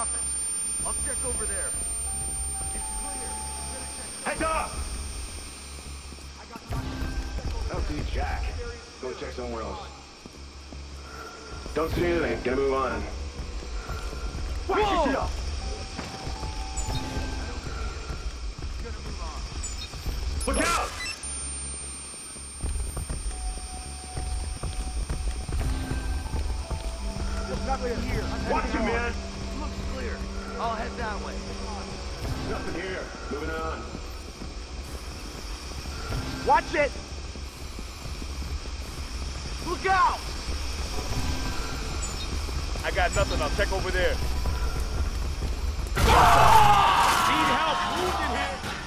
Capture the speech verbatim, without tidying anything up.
office. I'll check over there. It's clear. Heads up! I don't see Jack. Go check somewhere else. Don't see anything. Gonna move on. Watch yourself! Look out! There's nothing here. Watch him, man! Looks clear. I'll head that way. Nothing here. Moving on. Watch it! Look out! I got nothing. I'll check over there. Need help! Wounded here!